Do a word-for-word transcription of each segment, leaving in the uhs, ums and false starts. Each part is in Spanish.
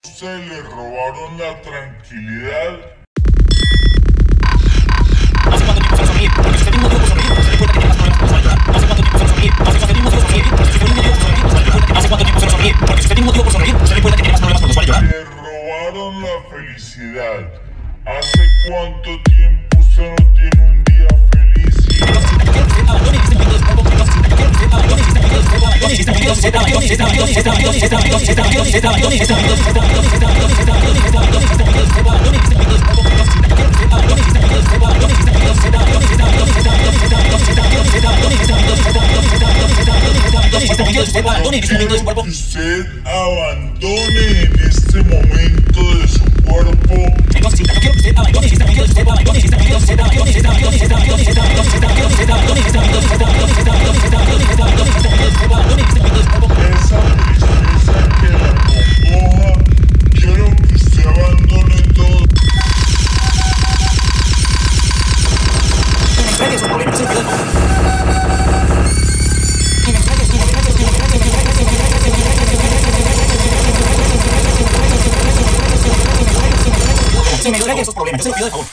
Usted le robaron la tranquilidad. ¿Hace cuánto tiempo se lo sonríe? Porque si usted tiene un motivo por sonreír, se le cuenta que tiene más problemas por su ayudar. ¿Hace cuánto tiempo se lo sonríe? Porque si usted tiene un motivo por sonreír, si fue un motivo por sonreír, se le cuenta que ¿hace cuánto tiempo se lo sonríe? Porque si usted tiene un motivo por sonreír, se le cuenta que tiene más problemas por su ayudar. Le robaron la felicidad. ¿Hace cuánto tiempo usted no tiene un día feliz? Usted abandone en este momento de su cuerpo. Esa tristeza que la congoja, quiero que usted abandone todo. Se me duele esos problemas, yo se lo pido de favor.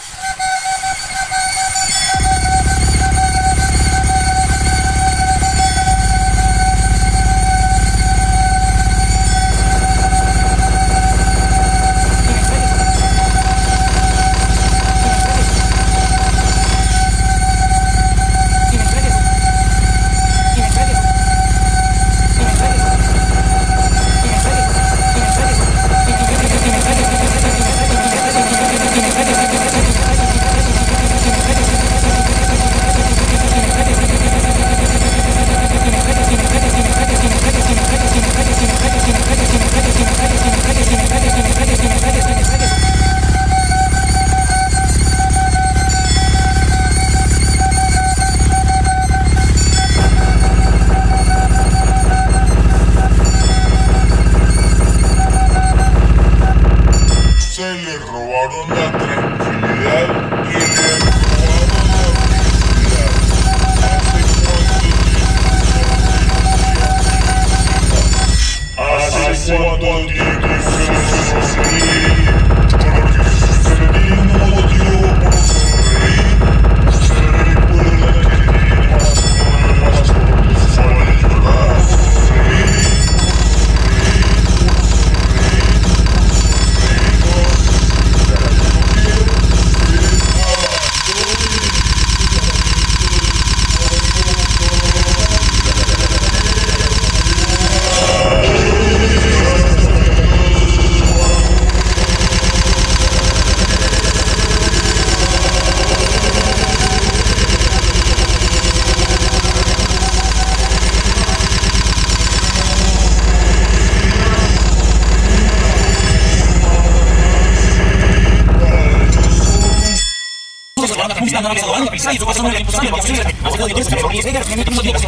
Se le robaron la tranquilidad y le robaron la felicidad. ¿Hace cuánto tiempo usted no sonríe? Porque si usted tiene un motivo por sonreír, usted recuerda que tiene más problemas por los cuales llorar.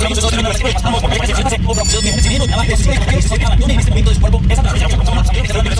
Estamos